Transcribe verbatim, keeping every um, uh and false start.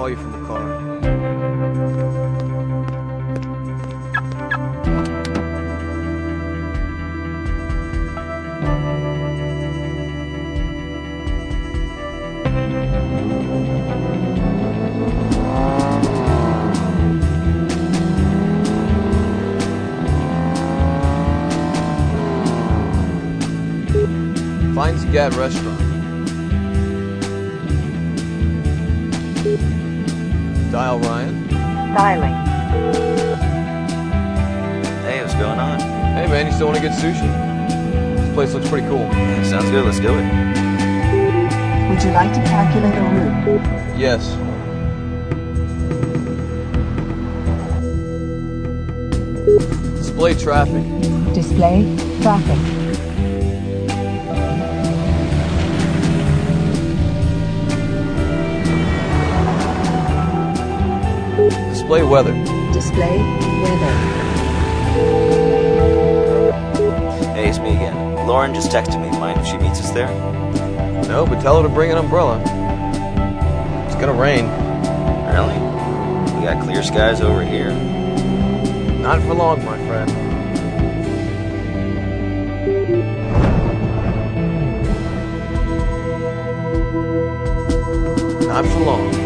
call you from the car. Find Zagat Restaurant. Dial Ryan. Dialing. Hey, what's going on? Hey man, you still want to get sushi? This place looks pretty cool. Yeah, sounds good, let's do it. Would you like to calculate a route? Yes. Display traffic. Display traffic. Display weather. Display weather. Hey, it's me again. Lauren just texted me. Mind if she meets us there? No, but tell her to bring an umbrella. It's gonna rain. Really? We got clear skies over here. Not for long, my friend. Not for long.